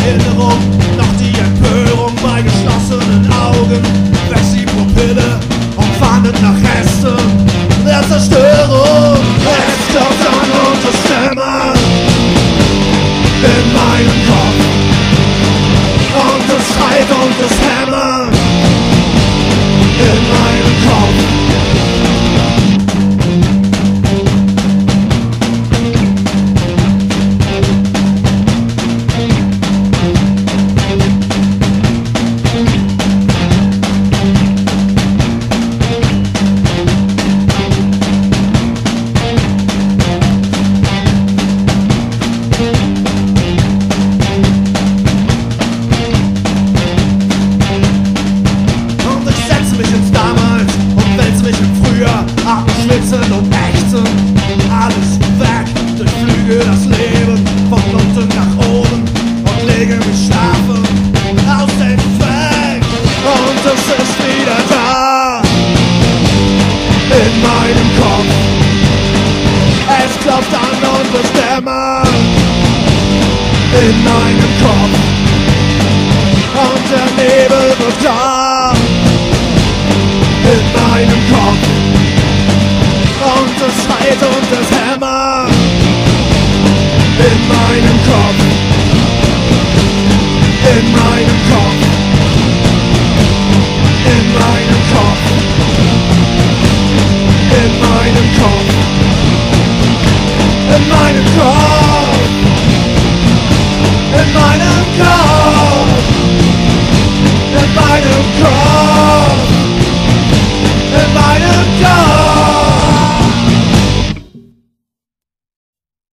Erinnerung, noch die Empörung bei geschlossenen Augen. Wächst die Pupille und fahndet nach Resten der Zerstörung. Es klopft an unsere Stimme in meinem Kopf und es schreit und es hämmert in meinem Kopf. Schwitzen und ächzen, alles weg, durchflüge das Leben von unten nach oben und lege mich schlafen aus dem Fleck und es ist wieder da in meinem Kopf. Es klopft an und es dämmert in meinem Kopf und der Nebel wird klar in meinem Kopf. Und es schreit und es hämmert in meinem Kopf, in meinem